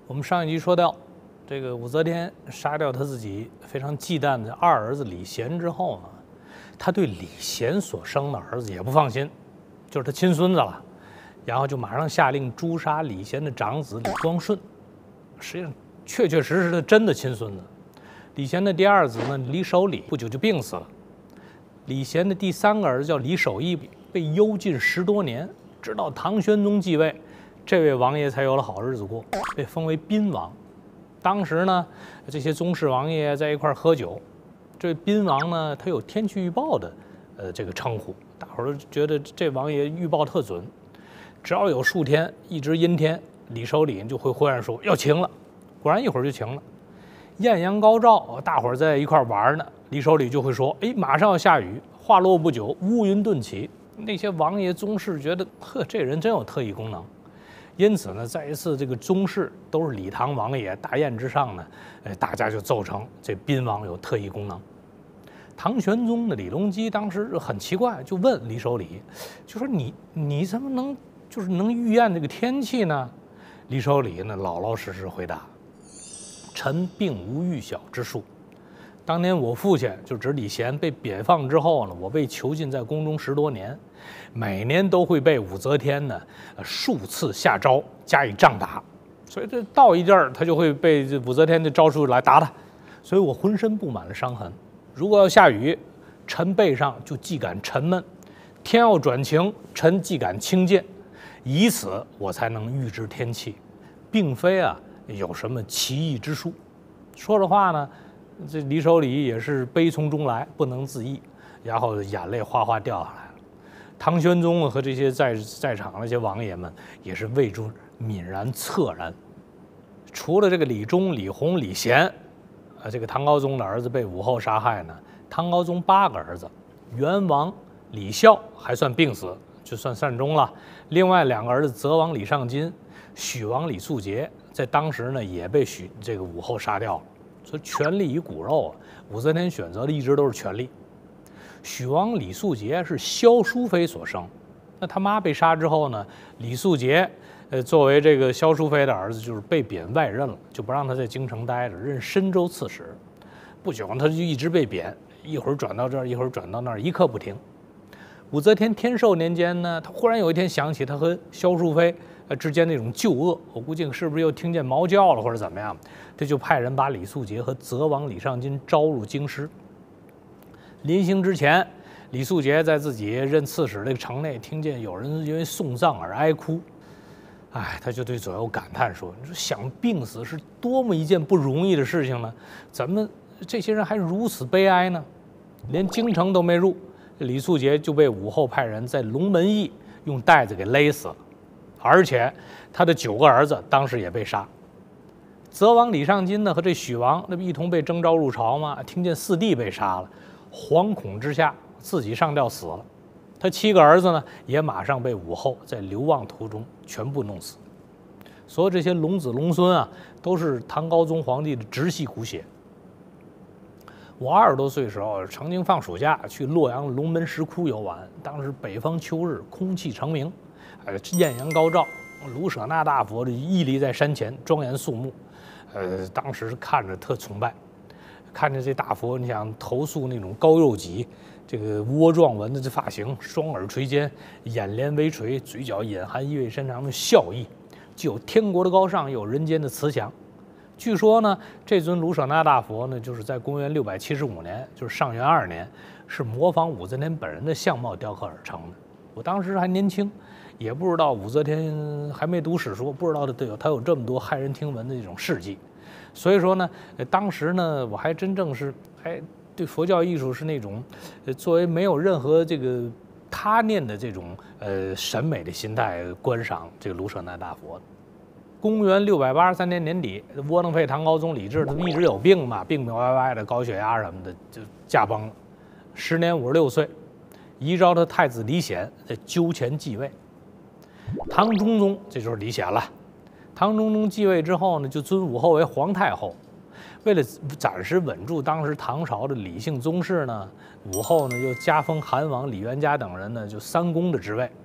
我们上一集说到，这个武则天杀掉他自己非常忌惮的二儿子李贤之后呢，他对李贤所生的儿子也不放心，就是他亲孙子了，然后就马上下令诛杀李贤的长子李光顺，实际上确确实实的真的亲孙子。李贤的第二子呢，李守礼不久就病死了。李贤的第三个儿子叫李守义，被幽禁10多年，直到唐玄宗继位，这位王爷才有了好日子过，被封为宾王。当时呢，这些宗室王爷在一块喝酒，这宾王呢，他有天气预报的这个称呼，大伙儿都觉得这王爷预报特准，只要有数天一直阴天，李守礼就会忽然说要晴了，果然一会儿就晴了。艳阳高照，大伙儿在一块玩呢，李守礼就会说：“哎，马上要下雨。”话落不久，乌云顿起。那些王爷宗室觉得，呵，这人真有特异功能。因此呢，在一次这个宗室都是李唐王爷大宴之上呢，大家就奏称这宾王有特异功能。唐玄宗的李隆基当时很奇怪，就问李守礼，就说你怎么能预验这个天气呢？李守礼呢老老实实回答：“臣并无预晓之术。当年我父亲就指李贤被贬放之后呢，我被囚禁在宫中10多年，每年都会被武则天呢数次下诏加以杖打，所以这到一地儿他就会被这武则天的诏书来打他，所以我浑身布满了伤痕。如果要下雨，臣背上就系感沉闷；天要转晴，臣系感轻贱，以此我才能预知天气，并非有什么奇异之术。”说着话呢，这李守礼也是悲从中来，不能自抑，然后眼泪哗哗掉下来了。唐玄宗和这些在场的这些王爷们也是为之泯然恻然。除了这个李忠、李弘、李贤，这个唐高宗的儿子被武后杀害呢，唐高宗8个儿子，元王李孝还算病死，就算善终了。另外2个儿子则王李尚金、许王李素节，在当时呢也被这个武后杀掉了。所以权力与骨肉武则天选择的一直都是权力。许王李素节是萧淑妃所生，那他妈被杀之后呢，李素节作为这个萧淑妃的儿子，就是被贬外任了，就不让他在京城待着，任深州刺史。不久他就一直被贬，一会儿转到这儿，一会儿转到那儿，一刻不停。武则天天寿年间呢，他忽然有一天想起他和萧淑妃之间那种旧恶，我估计是不是又听见毛叫了或者怎么样，他就派人把李素节和则王李尚金招入京师。临行之前，李素节在自己任刺史这个城内听见有人因为送葬而哀哭，他就对左右感叹说：“你说想病死是多么一件不容易的事情呢？怎么这些人还如此悲哀呢？”连京城都没入，李素节就被武后派人在龙门驿用带子给勒死了，而且他的9个儿子当时也被杀。则王李尚金呢和这许王那不一同被征召入朝吗？听见4弟被杀了，惶恐之下自己上吊死了。他7个儿子呢也马上被武后在流亡途中全部弄死。所有这些龙子龙孙都是唐高宗皇帝的直系骨血。我20多岁的时候，曾经放暑假去洛阳龙门石窟游玩。当时北方秋日，空气澄明，艳阳高照，卢舍那大佛屹立在山前，庄严肃穆。当时看着特崇拜，看着这大佛，你想头塑那种高肉脊，这个窝状纹的这发型，双耳垂肩，眼帘微垂，嘴角隐含意味深长的笑意，既有天国的高尚，又有人间的慈祥。据说呢，这尊卢舍那大佛呢，就是在公元675年，就是上元2年，是模仿武则天本人的相貌雕刻而成的。我当时还年轻，也不知道武则天还没读史书，不知道他有这么多骇人听闻的这种事迹。所以说呢，当时呢，我还真正是对佛教艺术是那种作为没有任何这个他念的这种审美的心态观赏这个卢舍那大佛。公元683年年底，窝囊废唐高宗李治他一直有病嘛，病病歪歪的，高血压什么的，就驾崩了，时年56岁。遗召他太子李显在纠前继位。唐中宗，这就是李显了。唐中宗继位之后呢，就尊武后为皇太后。为了暂时稳住当时唐朝的李姓宗室呢，武后呢又加封韩王李元嘉等人呢就3公的职位，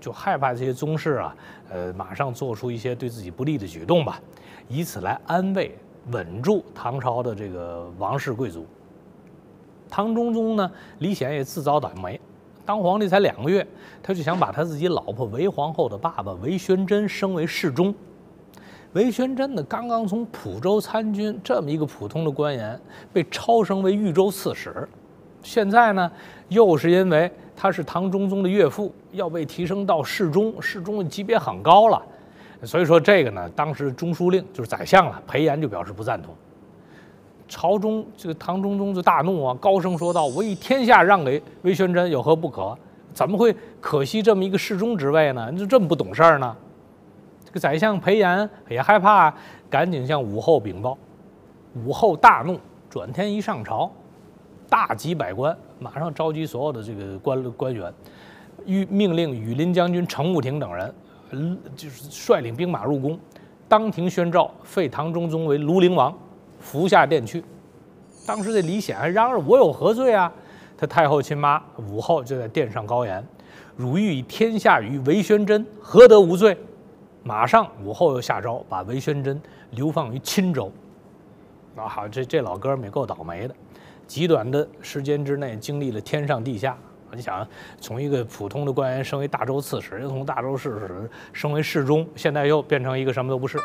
就害怕这些宗室啊，马上做出一些对自己不利的举动吧，以此来安慰、稳住唐朝的这个王室贵族。唐中宗呢，李显也自找倒霉，当皇帝才2个月，他就想把他自己老婆韦皇后的爸爸韦玄真升为侍中。韦玄真呢，刚刚从蒲州参军这么一个普通的官员，被超升为豫州刺史。现在呢，又是因为他是唐中宗的岳父，要被提升到侍中，侍中的级别很高了。所以说这个呢，当时中书令就是宰相了，裴炎就表示不赞同。朝中这个唐中宗就大怒啊，高声说道：“我以天下让给韦玄真，有何不可？怎么会可惜这么一个侍中职位呢？你就这么不懂事儿呢？”这个宰相裴炎也害怕，赶紧向武后禀报。武后大怒，转天一上朝，大集百官，马上召集所有的这个官员，命令羽林将军程务庭等人，就是率领兵马入宫，当庭宣诏废唐中宗为庐陵王，服下殿去。当时这李显还嚷嚷：“我有何罪啊？”他太后亲妈武后就在殿上高言：“汝欲以天下于韦玄真，何得无罪？”马上武后又下诏把韦玄真流放于钦州。啊，好，这老哥们也够倒霉的，极短的时间之内经历了天上地下。你想，从一个普通的官员升为大州刺史，又从大州刺史升为侍中，现在又变成一个什么都不是。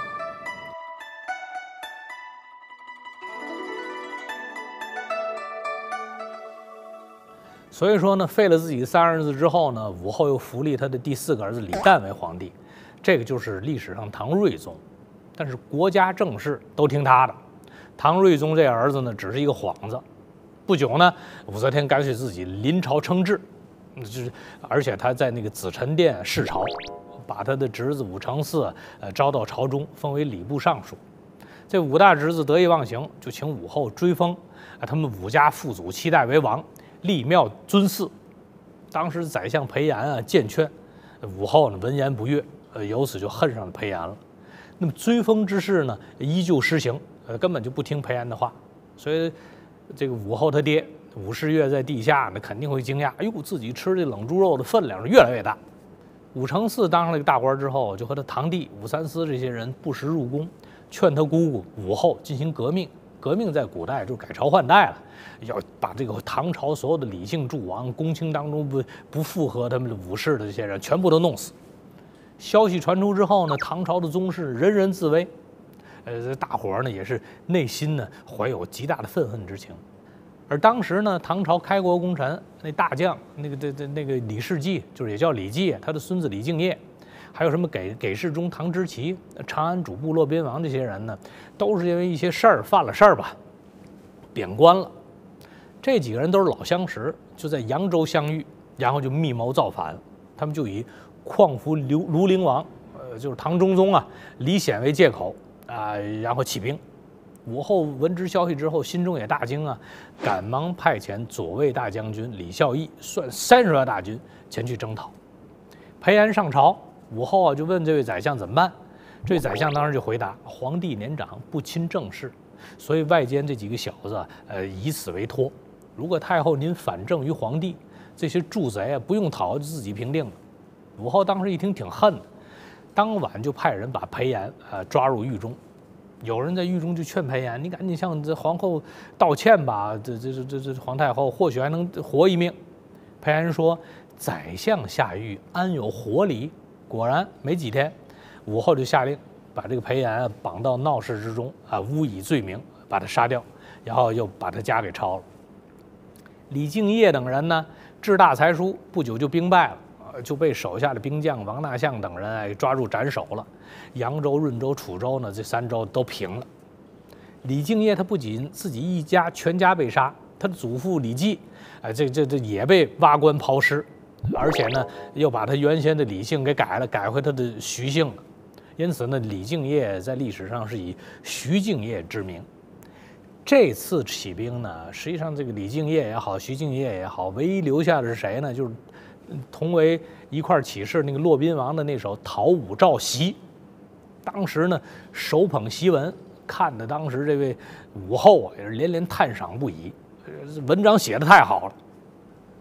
所以说呢，废了自己3儿子之后呢，武后又扶立他的第4个儿子李旦为皇帝，这个就是历史上唐睿宗。但是国家政事都听他的，唐睿宗这儿子呢，只是一个幌子。不久呢，武则天干脆自己临朝称制，而且他在那个紫宸殿视朝，把他的侄子武承嗣招到朝中，封为礼部尚书。这5大侄子得意忘形，就请武后追封，他们武家父祖7代为王，立庙尊祀。当时宰相裴炎啊谏劝，武后呢闻言不悦，由此就恨上了裴炎了。那么追封之事呢，依旧施行，根本就不听裴炎的话。所以这个武后他爹武士月在地下呢，肯定会惊讶，哎呦，自己吃这冷猪肉的分量是越来越大。武承嗣当上了一个大官之后，就和他堂弟武三思这些人不时入宫，劝他姑姑武后进行革命。革命在古代就是改朝换代了，要把这个唐朝所有的李姓诸王、公卿当中不符合他们的武士的这些人全部都弄死。消息传出之后呢，唐朝的宗室人人自危，大伙儿呢也是内心呢怀有极大的愤恨之情。而当时呢，唐朝开国功臣那大将那个李世济，就是也叫李继，他的孙子李敬业，还有什么给事中唐之奇、长安主簿骆宾王这些人呢，都是因为一些事儿犯了事儿吧，贬官了。这几个人都是老相识，就在扬州相遇，然后就密谋造反。他们就以况扶庐陵王，就是唐中宗啊李显为借口啊，然后起兵。武后闻知消息之后，心中也大惊啊，赶忙派遣左卫大将军李孝义率30万大军前去征讨。裴炎上朝，武后啊就问这位宰相怎么办。这位宰相当时就回答：皇帝年长，不亲政事，所以外间这几个小子以此为托。如果太后您反正于皇帝，这些助贼啊不用讨，自己平定了。武后当时一听挺恨的，当晚就派人把裴炎抓入狱中。有人在狱中就劝裴炎：“你赶紧向这皇后道歉吧，这皇太后或许还能活一命。”裴炎说：“宰相下狱，安有活理？”果然没几天，武后就下令把这个裴炎绑到闹市之中诬以罪名，把他杀掉，然后又把他家给抄了。李敬业等人呢，志大才疏，不久就兵败了，就被手下的兵将王大相等人抓住斩首了。扬州、润州、楚州呢，这3州都平了。李敬业他不仅自己一家全家被杀，他的祖父李继，这也被挖棺刨尸，而且呢，又把他原先的李姓给改了，改回他的徐姓了。因此呢，李敬业在历史上是以徐敬业之名。这次起兵呢，实际上这个李敬业也好，徐敬业也好，唯一留下的是谁呢？就是同为一块起事那个骆宾王的那首《讨武曌檄》。当时呢，手捧檄文，看的当时这位武后也是连连叹赏不已，文章写得太好了。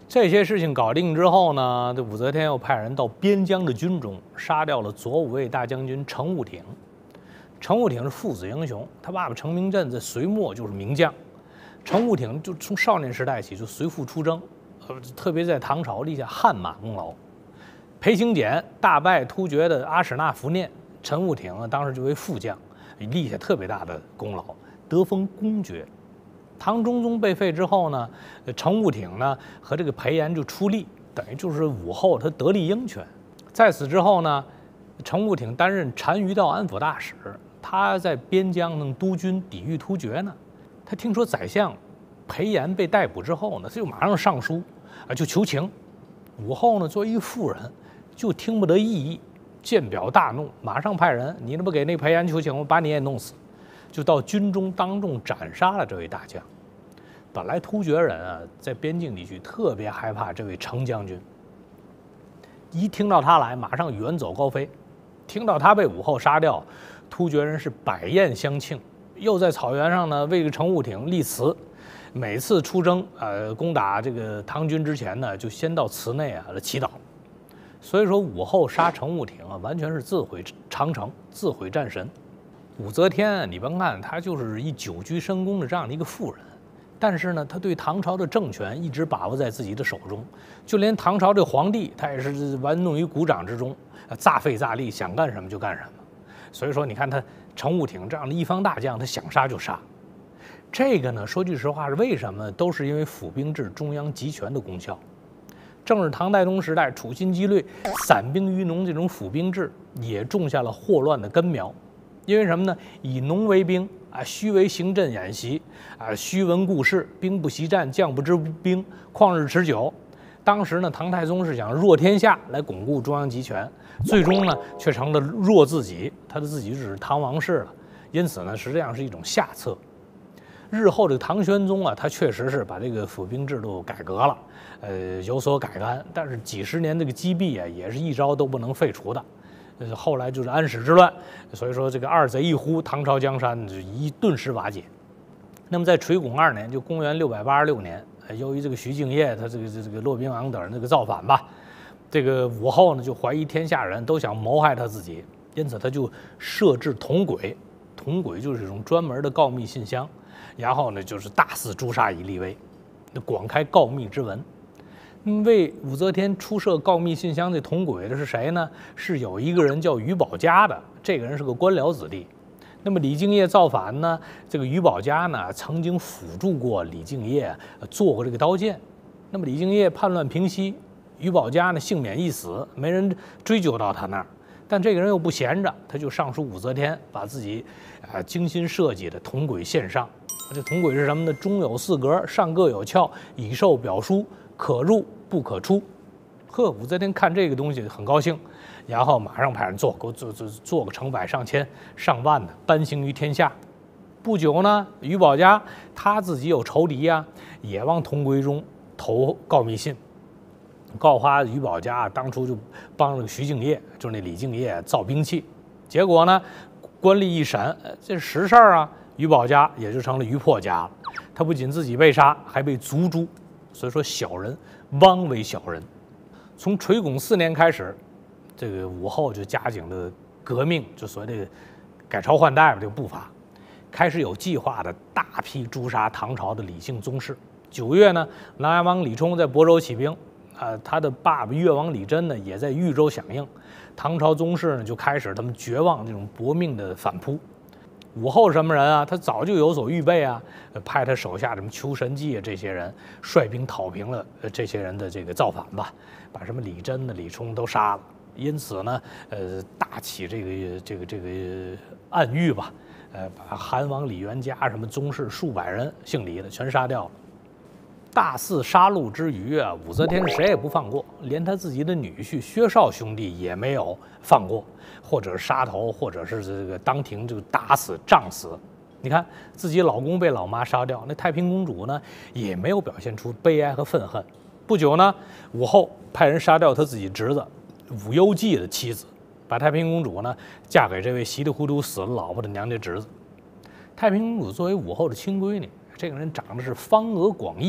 这些事情搞定之后呢，这武则天又派人到边疆的军中杀掉了左武卫大将军程悟挺。程悟挺是父子英雄，他爸爸程明镇在隋末就是名将。程悟挺就从少年时代起就随父出征，特别在唐朝立下汗马功劳。裴行俭大败突厥的阿史那福念，程悟挺当时就为副将，立下特别大的功劳，得封公爵。唐中宗被废之后呢，程悟挺呢和这个裴炎就出力，等于就是武后他得力鹰犬。在此之后呢，程悟挺担任单于道安抚大使，他在边疆能督军抵御突厥呢。他听说宰相裴炎被逮捕之后呢，他就马上上书就求情。武后呢作为一个妇人，就听不得异议，见表大怒，马上派人，你那不给那裴炎求情，我把你也弄死。就到军中当众斩杀了这位大将。本来突厥人在边境地区特别害怕这位程将军，一听到他来，马上远走高飞。听到他被武后杀掉，突厥人是百宴相庆，又在草原上呢为这个程悟挺立祠。每次出征攻打这个唐军之前呢，就先到祠内来祈祷。所以说武后杀程悟挺完全是自毁长城，自毁战神。武则天，你甭看她就是一久居深宫的这样的一个妇人，但是呢，她对唐朝的政权一直把握在自己的手中，就连唐朝这皇帝，她也是玩弄于股掌之中，杂费杂力，想干什么就干什么。所以说，你看他程悟挺这样的一方大将，他想杀就杀。这个呢，说句实话是为什么？都是因为府兵制中央集权的功效。正是唐太宗时代处心积虑、散兵于农这种府兵制，也种下了祸乱的根苗。因为什么呢？以农为兵虚为行阵演习虚闻故事，兵不习战，将不知兵，旷日持久。当时呢，唐太宗是想弱天下来巩固中央集权，最终呢却成了弱自己，他的自己只是唐王室了。因此呢，实际上是一种下策。日后这个唐玄宗他确实是把这个府兵制度改革了，有所改观，但是几十年这个积弊也是一招都不能废除的。后来就是安史之乱，所以说这个二贼一呼，唐朝江山就顿时瓦解。那么在垂拱2年，就公元686年，由于这个徐敬业他这个骆宾王等人这个造反吧，这个武后呢就怀疑天下人都想谋害他自己，因此他就设置铜轨，铜轨就是一种专门的告密信箱，然后呢就是大肆诛杀以立威，广开告密之文。为武则天出设告密信箱这铜轨的是谁呢？是有一个人叫于宝家的，这个人是个官僚子弟。那么李敬业造反呢，这个于宝家呢曾经辅助过李敬业做过这个刀剑。那么李敬业叛乱平息，于宝家呢幸免一死，没人追究到他那儿。但这个人又不闲着，他就上书武则天，把自己精心设计的铜轨献上。这铜轨是什么呢？中有4格，上各有鞘，以授表书，可入不可出。呵，武则天看这个东西很高兴，然后马上派人做个成百上千上万的颁行于天下。不久呢，于宝家他自己有仇敌也往铜轨中投告密信，告发于宝家当初就帮这个徐敬业，就是那李敬业造兵器。结果呢，官吏一审，这是实事儿于宝家也就成了于破家了。他不仅自己被杀，还被族诛。所以说，小人枉为小人。从垂拱4年开始，这个武后就加紧了革命，就所谓的改朝换代这个步伐，开始有计划的大批诛杀唐朝的李姓宗室。9月呢，琅琊王李冲在亳州起兵，他的爸爸越王李真呢也在豫州响应。唐朝宗室呢就开始他们绝望这种搏命的反扑。武后什么人他早就有所预备派他手下什么丘神纪这些人率兵讨平了这些人的这个造反吧，把什么李真李冲都杀了。因此呢，大起这个暗狱吧，把韩王李元嘉什么宗室数百人姓李的全杀掉了。大肆杀戮之余武则天谁也不放过，连他自己的女婿薛绍兄弟也没有放过，或者是杀头，或者是这个当庭就打死杖死。你看自己老公被老妈杀掉，那太平公主呢也没有表现出悲哀和愤恨。不久呢，武后派人杀掉他自己侄子武攸暨的妻子，把太平公主呢嫁给这位稀里糊涂死了老婆的娘家侄子。太平公主作为武后的亲闺女，这个人长得是方额广义，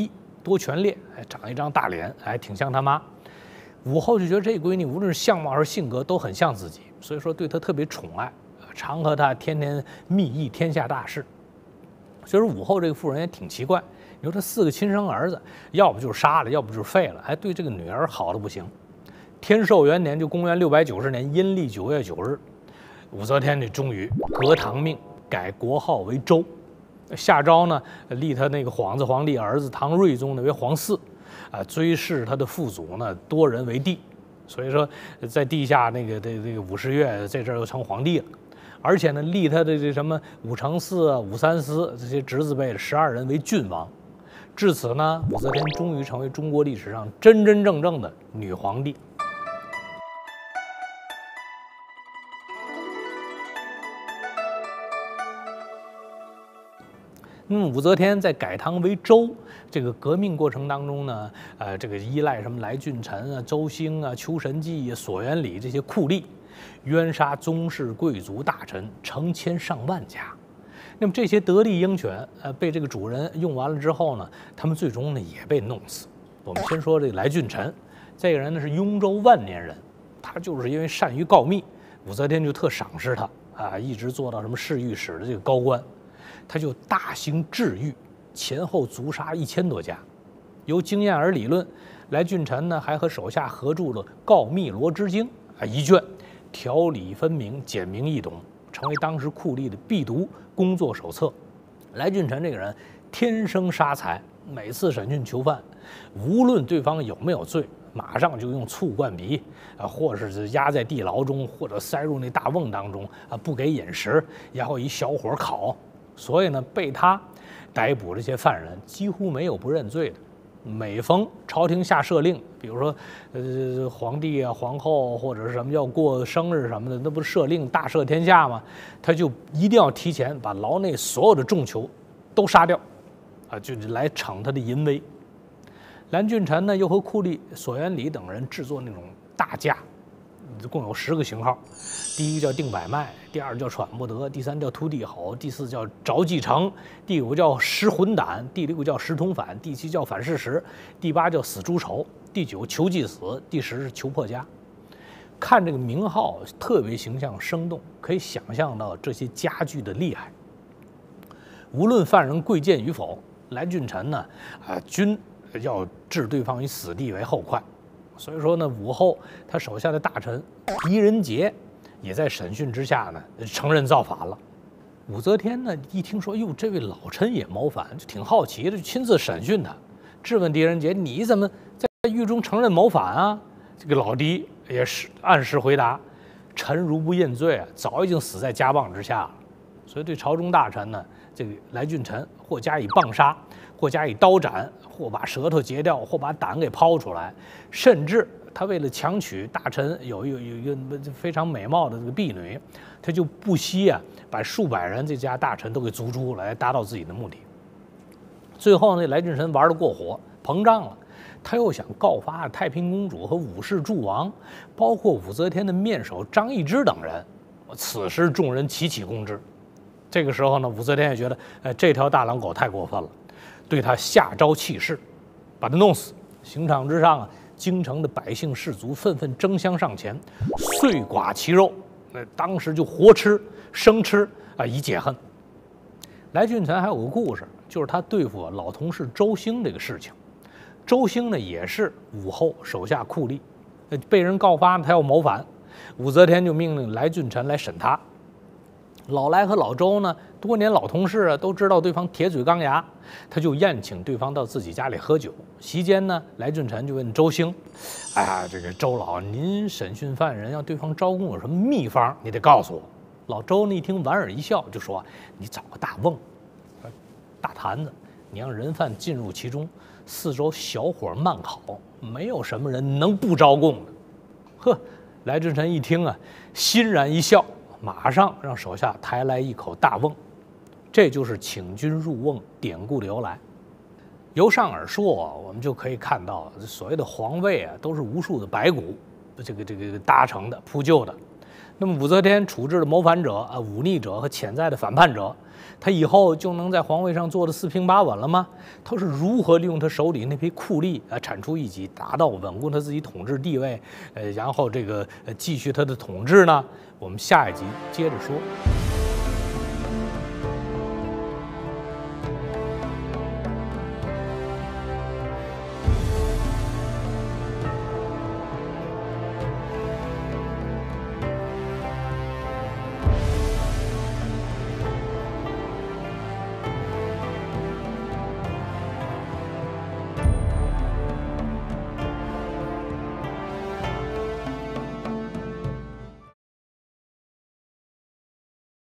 多全列，长一张大脸，还挺像他妈。武后就觉得这闺女无论是相貌还是性格都很像自己，所以说对她特别宠爱，常和她天天密议天下大事。所以说武后这个妇人也挺奇怪，你说她4个亲生儿子，要不就是杀了，要不就是废了，还对这个女儿好的不行。天寿元年，就公元690年阴历9月9日，武则天这终于革唐命，改国号为周。下诏呢，立他那个皇子皇帝儿子唐睿宗呢为皇嗣，追谥他的父祖呢多人为帝。所以说，在地下这个武士月这阵又成皇帝了。而且呢，立他的这什么武承嗣、武三思这些侄子辈的12人为郡王。至此呢，武则天终于成为中国历史上真真正正的女皇帝。那么武则天在改唐为周这个革命过程当中呢，这个依赖什么来俊臣啊、周兴啊、丘神纪啊、索元礼这些酷吏，冤杀宗室贵族大臣成千上万家。那么这些得力鹰犬，被这个主人用完了之后呢，他们最终呢也被弄死。我们先说这个来俊臣，这个人呢是雍州万年人，他就是因为善于告密，武则天就特赏识他啊，一直做到什么侍御史的这个高官。他就大兴治狱，前后族杀1000多家。由经验而理论，来俊臣呢还和手下合著了《告密罗织经》一卷，条理分明，简明易懂，成为当时酷吏的必读工作手册。来俊臣这个人天生杀才，每次审讯囚犯，无论对方有没有罪，马上就用醋灌鼻，或者是压在地牢中，或者塞入那大瓮当中，不给饮食，然后以小火烤。所以呢，被他逮捕这些犯人几乎没有不认罪的。每逢朝廷下赦令，比如说，皇帝啊、皇后或者是什么要过生日什么的，那不是赦令大赦天下吗？他就一定要提前把牢内所有的重囚都杀掉，就来惩他的淫威。蓝俊臣呢，又和酷吏索元礼等人制作那种大架，共有10个型号。第一个叫定百迈，第2叫喘不得，第3叫突地吼，第4叫着继承，第5叫食魂胆，第6叫食同反，第7叫反事实，第8叫死诛仇，第9求既死，第10是求破家。看这个名号特别形象生动，可以想象到这些家具的厉害。无论犯人贵贱与否，来俊臣呢，均要置对方于死地为后快。所以说呢，武后他手下的大臣狄仁杰也在审讯之下呢承认造反了。武则天呢一听说，哟，这位老臣也谋反，就挺好奇的，就亲自审讯他，质问狄仁杰：“你怎么在狱中承认谋反啊？”这个老狄也是按时回答：“臣如不认罪啊，早已经死在家棒之下了。”所以对朝中大臣呢，这个来俊臣或加以棒杀，或加以刀斩，或把舌头截掉，或把胆给抛出来，甚至他为了强娶大臣有一个非常美貌的这个婢女，他就不惜把数百人这家大臣都给逐出来，达到自己的目的。最后呢，来俊臣玩得过火，膨胀了，他又想告发太平公主和武氏诸王，包括武则天的面首张易之等人。此时众人齐起攻之。这个时候呢，武则天也觉得，这条大狼狗太过分了，对他下诏弃市，把他弄死。刑场之上京城的百姓士卒纷纷争相上前，碎剐其肉，当时就活吃、生吃以解恨。来俊臣还有个故事，就是他对付老同事周兴这个事情。周兴呢也是武后手下酷吏，被人告发他要谋反，武则天就命令来俊臣来审他。老来和老周呢，多年老同事都知道对方铁嘴钢牙，他就宴请对方到自己家里喝酒。席间呢，来俊臣就问周兴：“哎呀，这个周老，您审讯犯人要对方招供有什么秘方？你得告诉我。”老周呢一听，莞尔一笑，就说：“你找个大瓮，大坛子，你让人犯进入其中，四周小火慢烤，没有什么人能不招供的。”呵，来俊臣一听欣然一笑。马上让手下抬来一口大瓮，这就是请君入瓮典故的由来。由上而述我们就可以看到，所谓的皇位都是无数的白骨这个搭成的、铺就的。 那么武则天处置的谋反者、忤逆者和潜在的反叛者，他以后就能在皇位上做得四平八稳了吗？他是如何利用他手里那批酷吏铲除异己，达到稳固他自己统治地位，然后这个继续他的统治呢？我们下一集接着说。